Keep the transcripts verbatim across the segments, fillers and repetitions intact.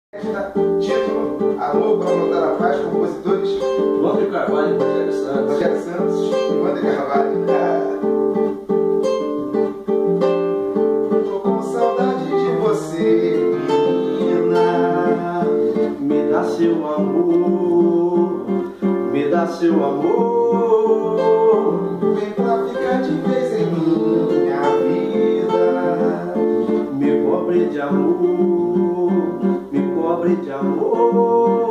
Título: Amor para Plantar a Paz. Compositores: Wander Carvalho e Rogério Santos. Rogério Santos e Wander Carvalho. Tô com saudade de você, menina. Me dá seu amor, me dá seu amor. Vem pra ficar de vez em minha vida. Me cobre de amor, me cobre de amor.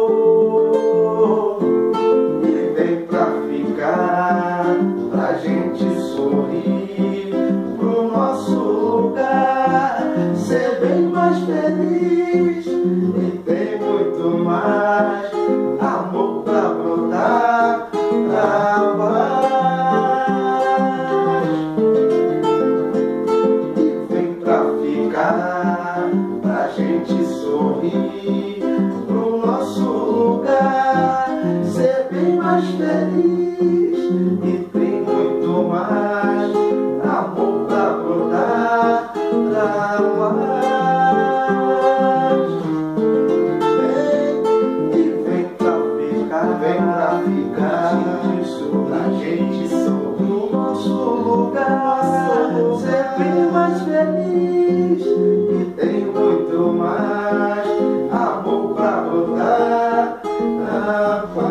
E vem pra ficar, pra gente sorrir, pro nosso lugar ser bem mais feliz. E tem muito mais amor pra brotar, pra paz. E vem pra ficar, pra gente sorrir, pro nosso lugar ser bem mais feliz. E tem muito mais amor pra brotar, pra paz. Vem e vem pra ficar, vem pra ficar, pra gente sorrir, pro nosso lugar ser bem mais feliz. E tem muito mais amor pra brotar, pra paz.